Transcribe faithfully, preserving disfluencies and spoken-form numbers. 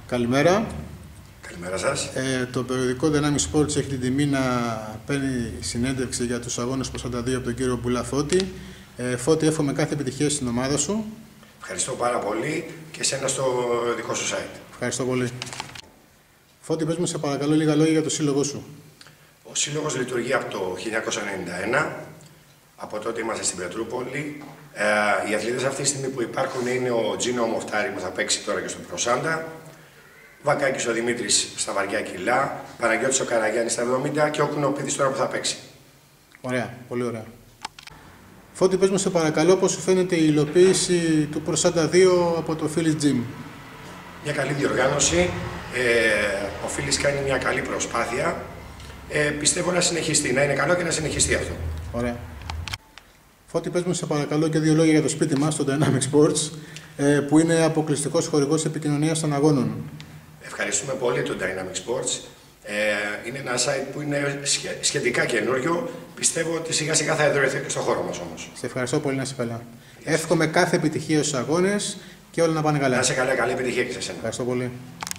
Καλημέρα. Καλημέρα σας. Ε, το περιοδικό Dynamic Sports έχει την τιμή να παίρνει συνέντευξη για τους αγώνες Ποσάντα δύο από τον κύριο Μπουλά Φώτη. Ε, Φώτη, εύχομαι κάθε επιτυχία στην ομάδα σου. Ευχαριστώ πάρα πολύ και εσένα στο δικό σου site. Ευχαριστώ πολύ. Φώτη, πες μου σε παρακαλώ λίγα λόγια για το σύλλογό σου. Ο σύλλογος λειτουργεί από το χίλια εννιακόσια ενενήντα ένα. Από τότε είμαστε στην Πετρούπολη. Ε, οι αθλητές αυτή τη στιγμή που υπάρχουν είναι ο Τζίνο Μοφτάρη που θα παίξει τώρα και στο Προσάντα. Βακάκης ο Δημήτρης στα βαριά κιλά. Παναγιώτης ο Καραγιάννης στα εβδομήντα και ο Κουνοπίδης τώρα που θα παίξει. Ωραία, πολύ ωραία. Φώτη, πες μου σε παρακαλώ πώς σου φαίνεται η υλοποίηση του Προσάντα δύο από το Phillies Gym. Μια καλή διοργάνωση. Ε, ο Φίλης κάνει μια καλή προσπάθεια. Ε, πιστεύω να συνεχιστεί, να είναι καλό και να συνεχιστεί αυτό. Ωραία. Φώτη, πες μου σε παρακαλώ και δύο λόγια για το σπίτι μας, το Dynamic Sports, ε, που είναι αποκλειστικός χορηγός επικοινωνίας των αγώνων. Ευχαριστούμε πολύ το Dynamic Sports. Ε, είναι ένα site που είναι σχετικά καινούριο. Πιστεύω ότι σιγά σιγά θα εδραιωθεί και στον χώρο μας όμως. Σε ευχαριστώ πολύ, να είσαι καλά. Εύχομαι κάθε επιτυχία στους αγώνες και όλα να πάνε καλά. Να είσαι καλά, καλή επιτυχία και σε εσένα. Ευχαριστώ πολύ.